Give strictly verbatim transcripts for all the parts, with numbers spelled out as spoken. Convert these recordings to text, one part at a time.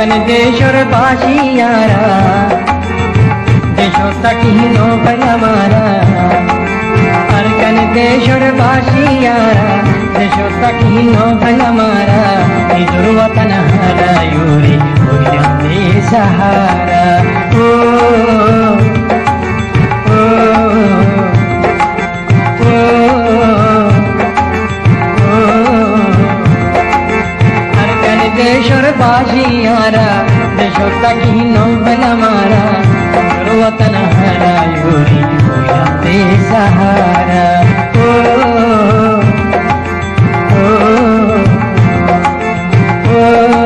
কান দেশর বাসিয়ারা দেশটা কিনো মারা আর কান দেশর বাসিয়ারা দেশটা কিনো মারা নিজর ওতন হারায়ুরে হইলাম বেসাহারা ও देशर बाजियारा देशों की नौबल मारा वतन हरायूरी हुआ बेसहारा ओ ओ ओ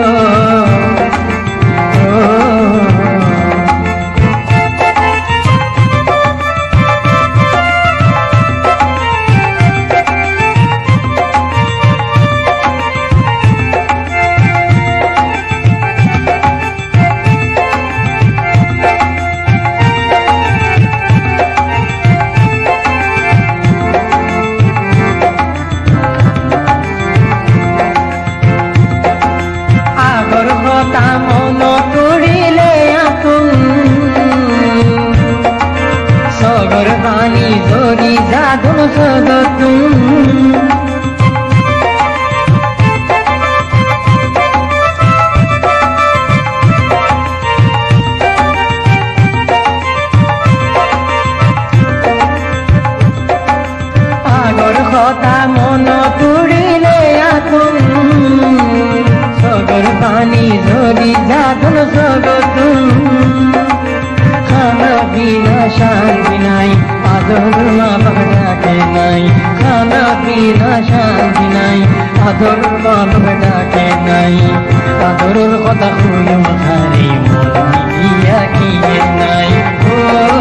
शांति नाई आदर मा बगड़ा के नाई खाना पीना शांति नाई आदर मा बगड़ा के नाई आदर कथा हुई मखारी मोरिया की नाई ओ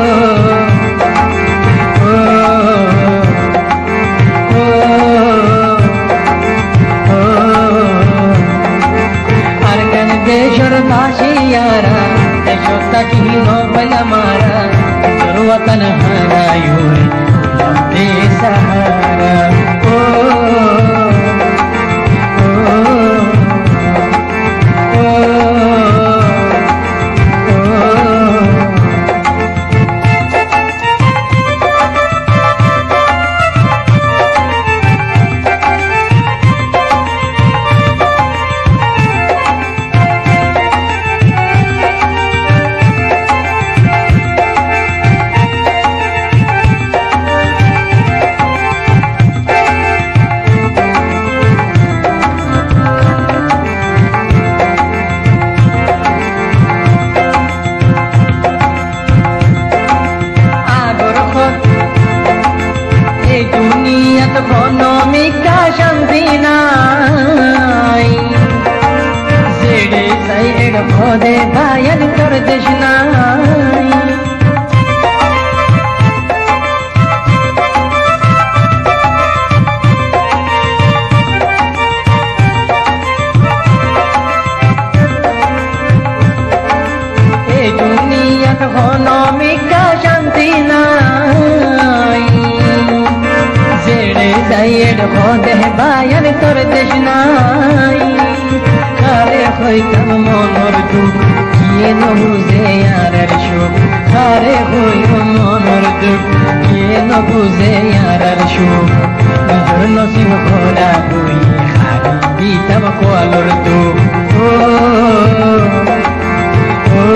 ओ ओ अरगन देशर बाशियारा देशों की नौबल मारा वतन हरायूर बेसहारा ओ ओ भोदे बायन कर देशनाई ए दुनिया तो होनो मिका शांति नाई जेड़े जायड भोदे बायन कर देशनाई खारे होई तम मोनर दुख किए न बुझे यारर शोक खारे होई मोनर दुख किए न बुझे यारर शोक नजर नसीब खोला हुई खारी दी तम को अलर दुख ओ ओ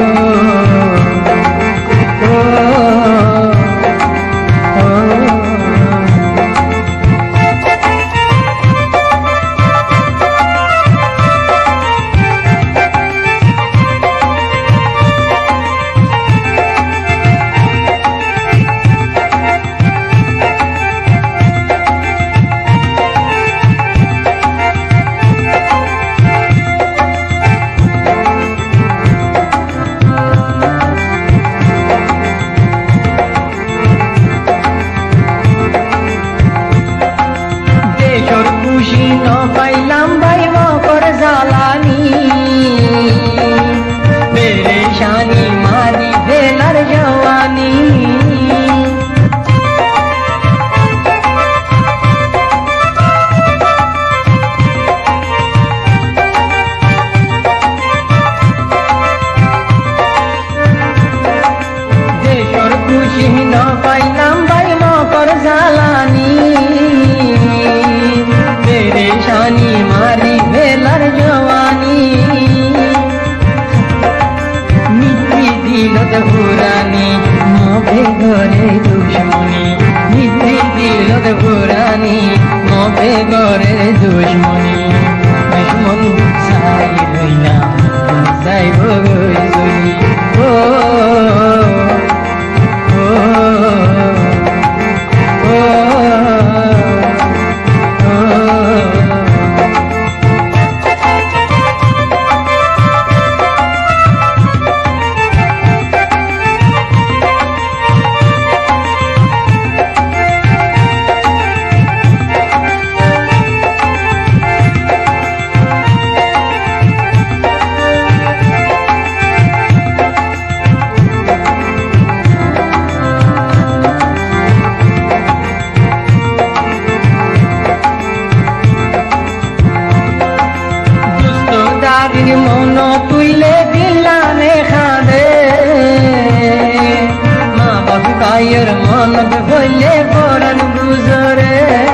মনত হইলে পরাণ গুজরে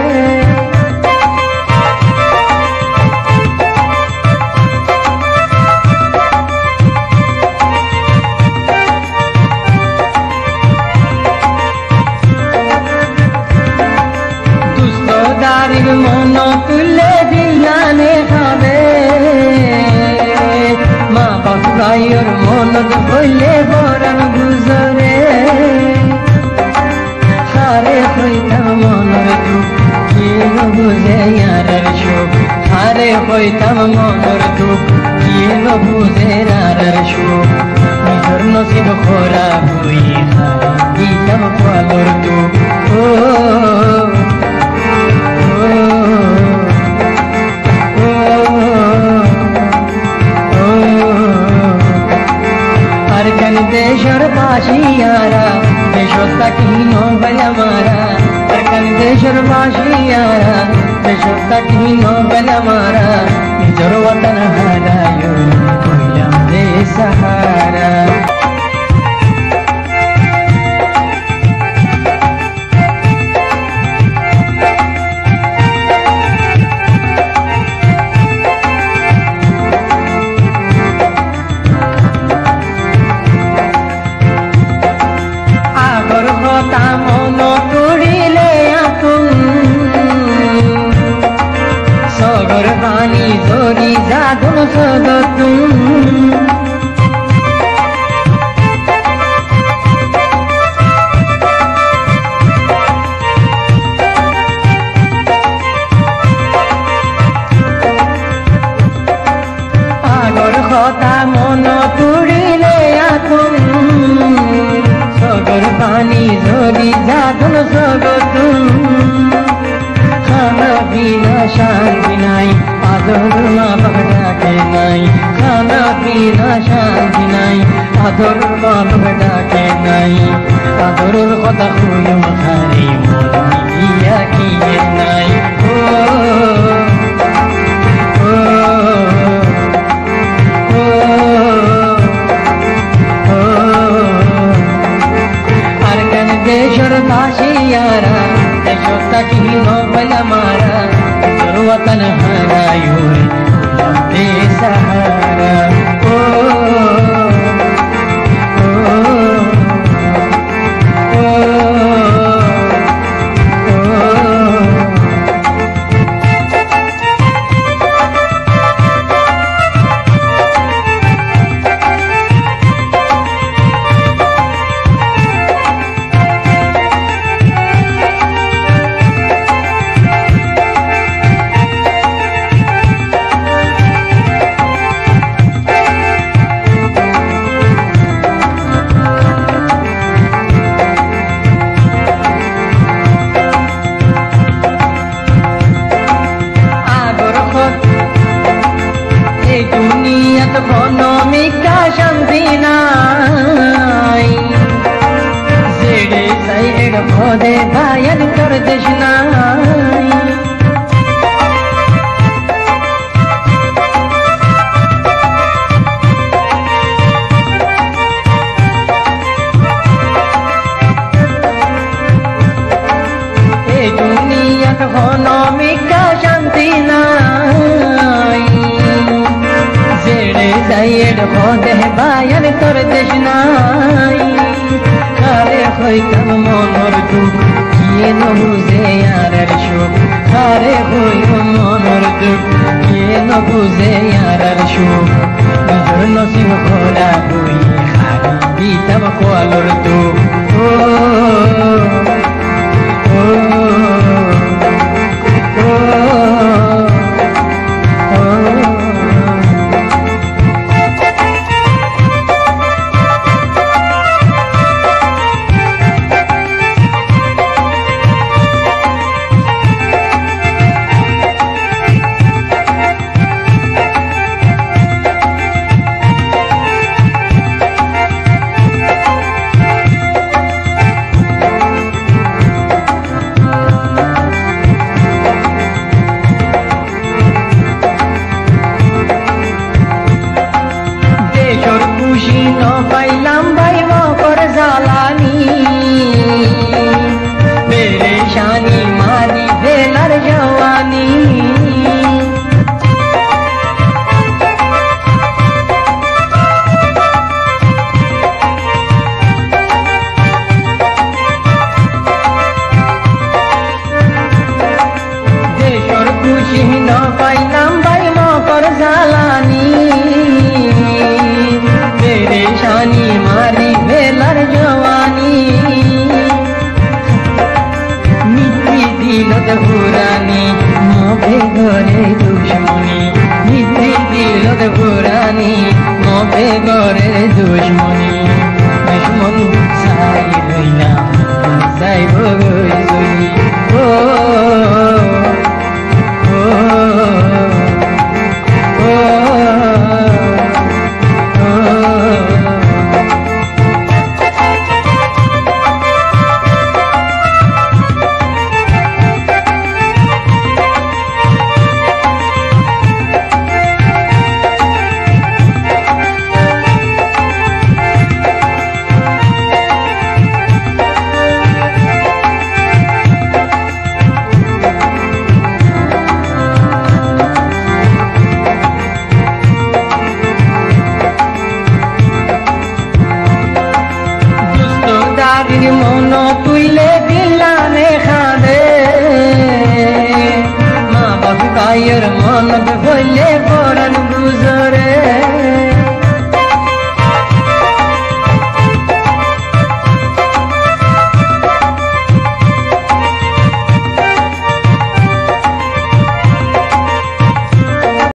দুষ্টদারির মন তুলে দিলানে খাবে মা বাপ ভাইয়ের মনত হইলে পরাণ গুজরে হারে হইতাম মনের দুঃখ কি বুঝে ইয়ারের সুখ হারে হইতাম মনের দুঃখ কি বুঝে ইয়ারের সুখ নিজের নসিব খোরা হই দিতাম পালর দুঃখ ও দেশর বাসিয়ারা দেশর তাকি নোবেল আমারা আরকান দেশর বাসিয়ারা দেশর তাকি নোবেল আমারা নিজর ওতন হারায়ো কইলাম দে সাহারা মন তুড়িলে আকুন সগর পানি ধরি যাদুন সদতুন আগর কথা মন তুড়িলে আকুন সগর পানি ধরি যাদুন সদতুন খানা বিনা শান্তি নাই আদর মা বাবাকে নাই খানা বিনা শান্তি নাই আদর মা বাবাকে নাই আদরের কথা কই মাথারে মন দিয়া কি নাই ও দেশর বাসিয়ারা দেশর তাকি নোবেল আমারা নিজর ওতন হারায়ো দে সাহারা ও দুনিয়াত কোনো মিকা শান্তি নাই যেড়ে চাই এড় ভদে ভায়ান কর দেশ নাই এই দুনিয়াত কোনো মিকা শান্তি নাই যাইয়ের ভদে বায়ান তোর দেশ নাই খারে হইতাম মনের দুঃখ কিয়ে বুঝে ইয়ারের সুখ খারে হইব মনের দুঃখ কিয়ে বুঝে ইয়ারের সুখ নিজের নসিব খোলা হই হারি দিতাম কোয়ালোর দুঃখ ও দিলত পুরানি মবে গরের দুশ্মনী দুশ্মন চাই রইলাম যাইব গই ও মন তুইলে দিলানে খাদে মা বাবু কায়ের মন হইলে পরান গুজরে